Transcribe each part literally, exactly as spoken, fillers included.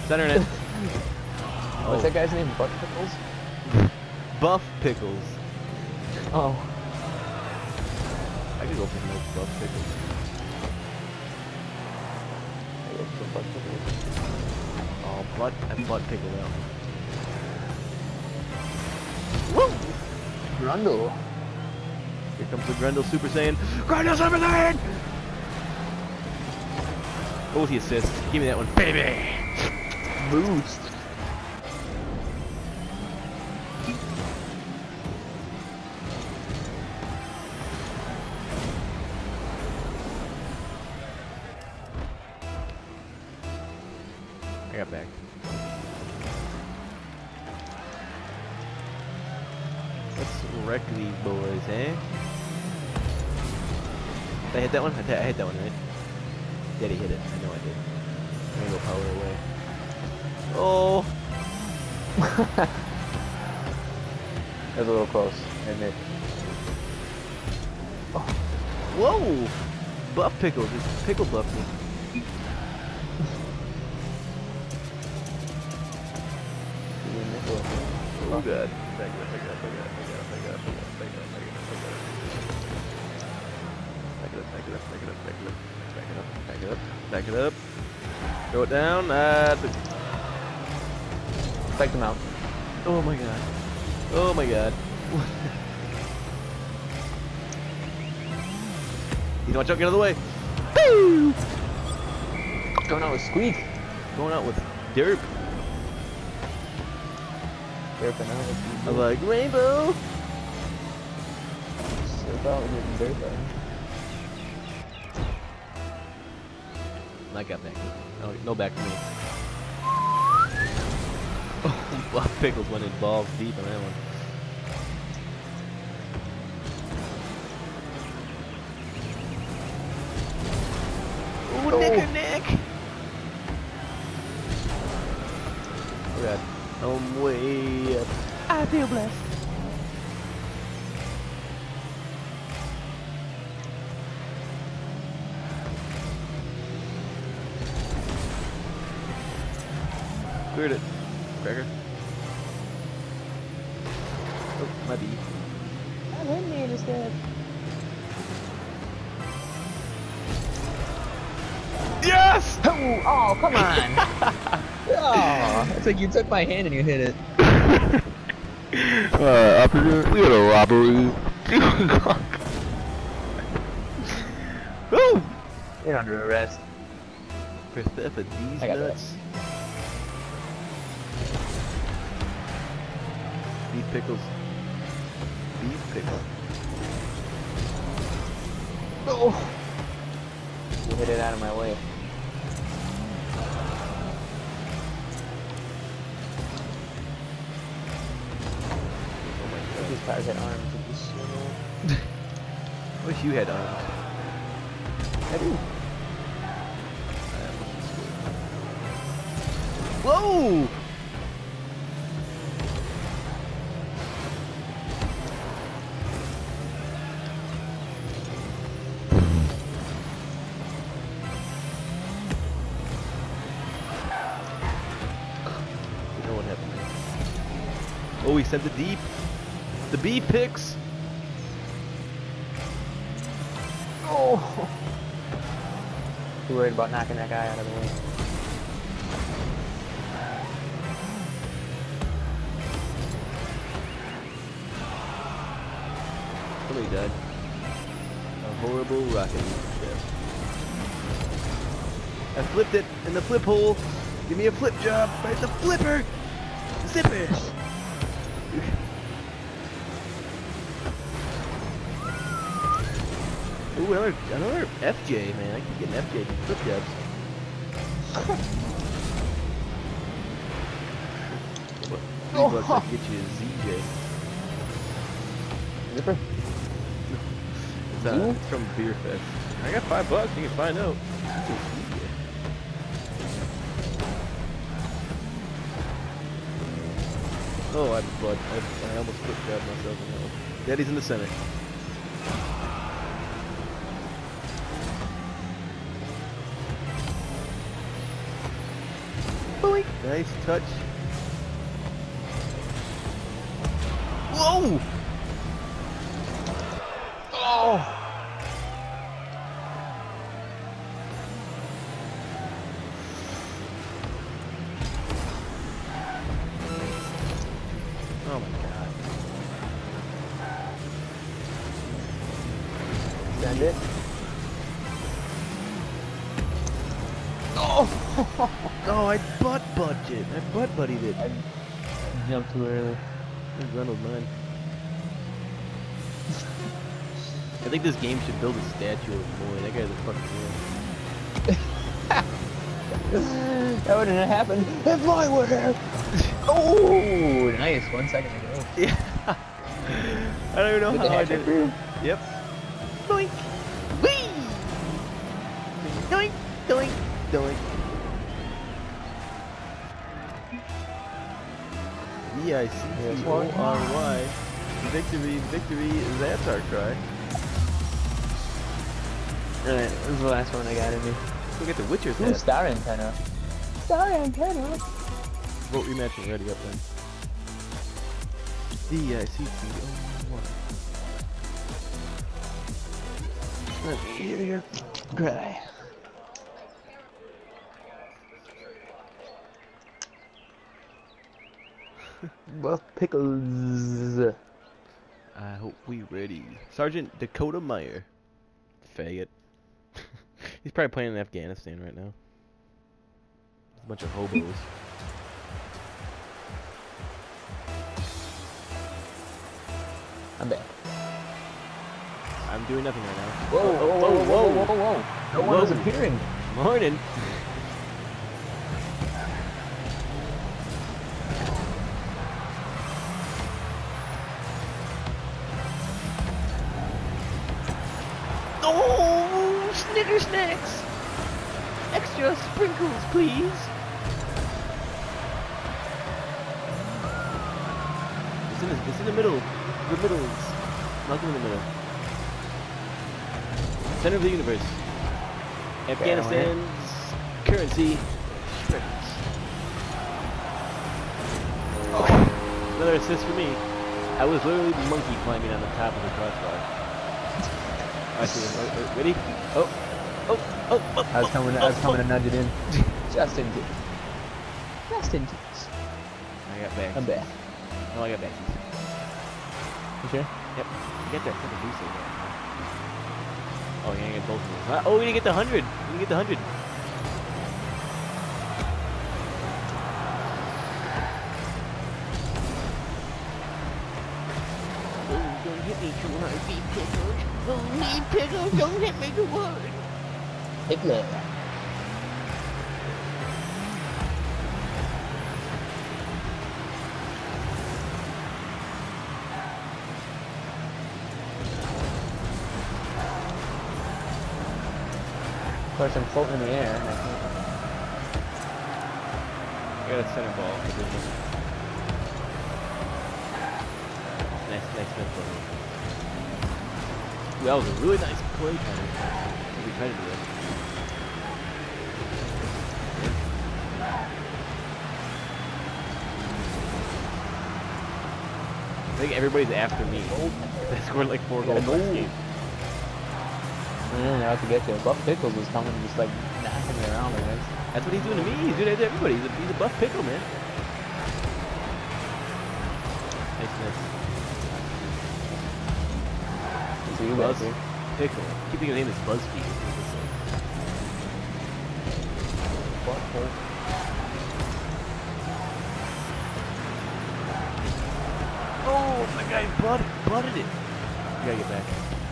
Center it. What's Oh. that guy's name? Butt Pickles? Buff Pickles. Oh. I could go for some those Buff Pickles. I go for some Butt Pickles. Oh, butt and butt pickle out. Woo! Grundle. Here comes the Grendel Super Saiyan. Grendel Super Saiyan! What was the assist? Give me that one, baby! Boost. I got back. Let's wreck these boys, eh? Did I hit that one? I, I hit that one, right? Daddy hit it. I know I did. I'm gonna go power away. Oh! That was a little close, I admit. Oh. Whoa! Buff Pickle, just pickle buff me. Oh god. Back it up, back it up, back it up, back it up, back it up, back it up, back it up, back it up, back it up, back it up, back it up, back it up, back it up, back it up, back it up, back it up. Throw it down. Uh, Spike them out. oh my god. Oh my god. You don't jump, get out of the way. Boo! Going out with Squeak. Going out with derp. Derping out with I like rainbow. Surf out with derp out. I got back. No, no back to me. Oh, Buff Pickles went in balls deep on that one. Ooh, Oh. Nick Nick! Oh god. I'm way up. I feel blessed. Cleared it. Cracker. Oh, my bee. I didn't need this guy. Yes! Oh, oh, come on! Oh, it's like you took my hand and you hit it. uh, operator, we got a robbery. Woo! You're under arrest. For theft of these I got nuts. Beef pickles. Beef pickle. Oh! You hit it out of my way. Oh my god. These cars had arms. It'd be so I wish you had arms. I do. Whoa! You know what happened there. Oh, he sent the deep. The bee picks. Oh! Too worried about knocking that guy out of the way. Somebody died. A horrible rocket ship. I flipped it in the flip hole. Give me a flip job. Right, the flipper. Zip it. Ooh, another, another F J, man. I keep getting F J flip jobs. What? Three bucks I can get you a Z J. Zipper? It's, uh, it's from Beer Fest. I got five bucks. You can find out. Oh, I blood. I, I almost flip jabbed myself in that one. Daddy's in the center. Boink. Nice touch. Whoa! Oh! Oh my god. Send it. Oh! Oh, I butt budged it. I butt buddied it. I jumped too early. There's Reynolds nine. I think this game should build a statue of Boy. That guy's a fucking hero. That wouldn't have happened if I were there. Oh, nice. One second ago. Yeah. I don't even know With how the I hat did trick it. Yep. Doink. Whee! Doink. Doink. Doink. V I C T O R Y. Victory, victory, that's our cry. Alright, this is the last one I got in me. Go get the Witcher's Ooh, hat. star antenna. Star antenna. Vote rematch and ready up then. V I C T O R Y. Let me hear your cry. Buff pickles. I hope we ready. Sergeant Dakota Meyer. Faggot. He's probably playing in Afghanistan right now. A bunch of hobos. I'm back. I'm doing nothing right now. Whoa, whoa, whoa, whoa, whoa, whoa, whoa. No one was Whoa. appearing. Morning. Oh, Snicker snacks! Extra sprinkles, please. It's in the, it's in the middle. The middles. Nothing in the middle. Center of the universe. Afghanistan's currency. Sprinkles. Oh, another assist for me. I was literally monkey climbing on the top of the crossbar. I see him. Oh, oh, ready? Oh, oh, oh, oh. I was coming. I was oh, coming oh. to nudge it in. Just in case. Just in case. I got back. I'm back. Oh, I got back. You sure? Yep. Get that fucking boost in there. Oh, you're gonna get both of them. Huh? Oh, we didn't get the hundred. We didn't get the hundred. Oh, don't hit me too hard, be pickled. Oh, be pickled, don't hit me too hard. Hitler. Of course, I'm floating in the air. And I can't... I got a center ball. I did this. Nice, nice miss play. Ooh, that was a really nice play, kind of. We tried to do that. I think everybody's after me. They scored like four goals last game. Mm, they're out to get you. Buff Pickles was coming, just like knocking me around, man. That's what he's doing to me. He's doing it to everybody. He's a, he's a buff pickle, man. Nice, nice. See you Buzz guys here. Pickle. I keep thinking the name is BuzzFeed. Butthole. Oh, my guy butted, butted it. You gotta get back.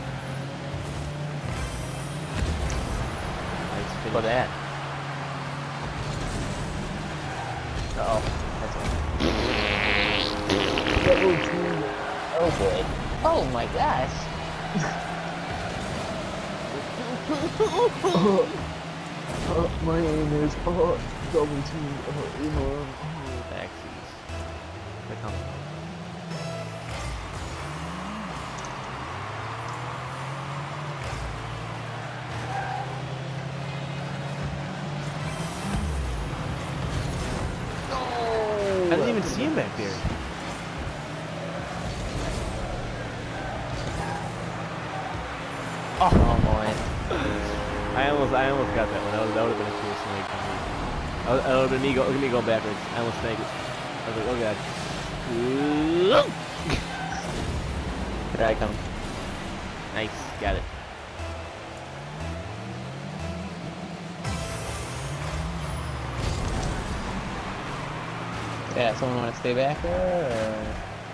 Nice finish. For that. Uh oh. That's it. Oh boy. Oh my gosh. uh, my name is uh, double T. Uh, Emma. Backsies. They're coming. didn't even see him back there. Oh, boy. I almost, I almost got that one. That would, that would have been a cool snake for me. I would, I would have been me go, look at me going backwards. I almost snaked it. I was like, oh god. Here I come. Nice, got it. Yeah, someone want to stay back there? Or...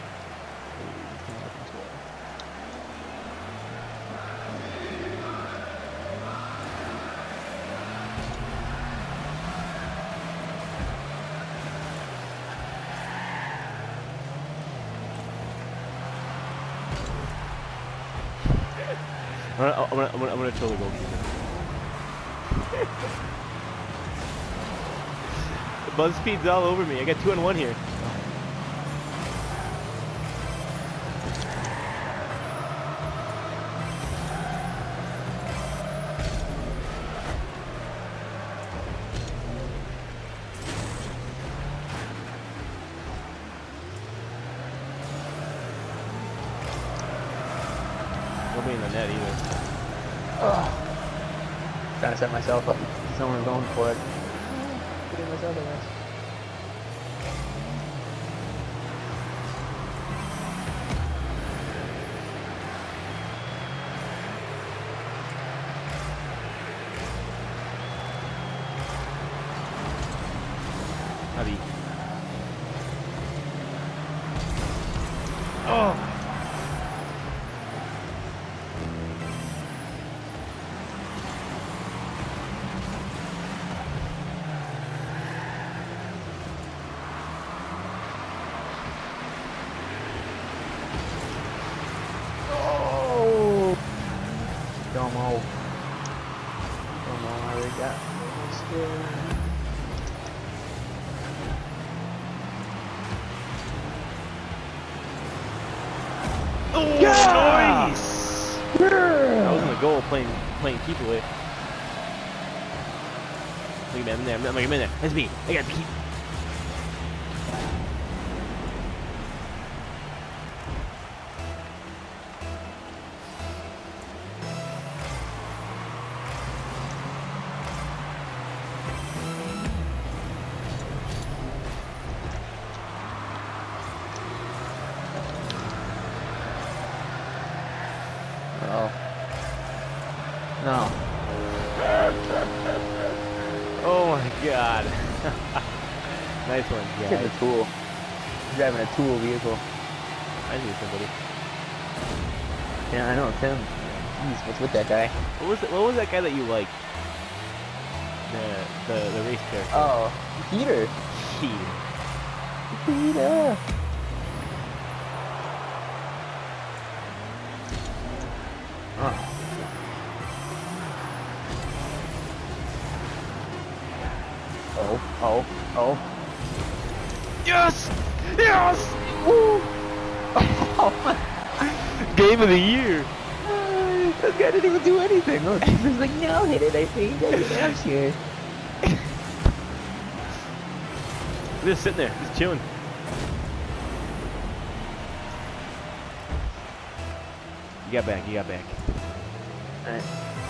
I'm gonna, I'm gonna, I'm gonna, I'm gonna totally go. BuzzFeed's all over me. I got two on one here. Nobody in the net either. Oh. Trying to set myself up. Someone's going for it. Getting myself a mess. Howdy. Oh! Domo. Domo, I already got still. Oh, yeah! nice! Yeah! That wasn't a goal, playing playing keep away. Look at me, I'm in there, I'm in there, that's me. I got keep. Oh. No. Oh my god. Nice one, Look at guys. the tool. He's driving a tool vehicle. I knew somebody. Yeah, I know, Tim. Jeez, what's with that guy? What was it, what was that guy that you liked? The the the race character. Oh, Peter. Peter. Peter. Oh. Oh, oh, oh. Yes! Yes! Woo! Oh, Game of the year! this guy didn't even do anything. Look, he was like, no, hit it, I think. I'm sure. Just sitting there, just chilling. You got back, you got back. Alright.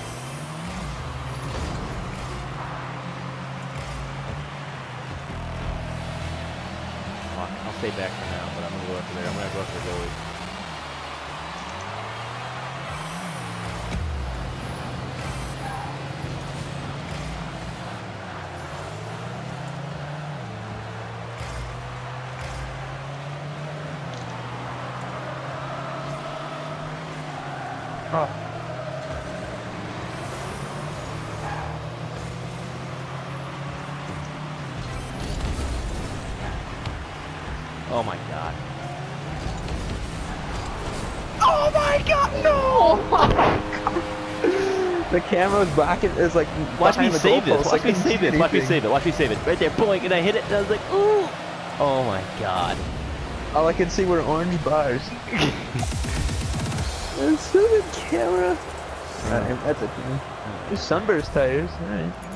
Well, I'll stay back for now, but I'm gonna go after there. I'm gonna go after the goalie. Oh. Oh my god. Oh my god, no! Oh my god! The camera's blocking, it's like Watch me the save this, goalpost. watch me I couldn't save see this, watch me anything. save it, watch me save it. Right there, boink, and I hit it, and I was like, ooh! Oh my god. All I can see were orange bars. That's so good camera. Alright, that's it. There's sunburst tires, alright.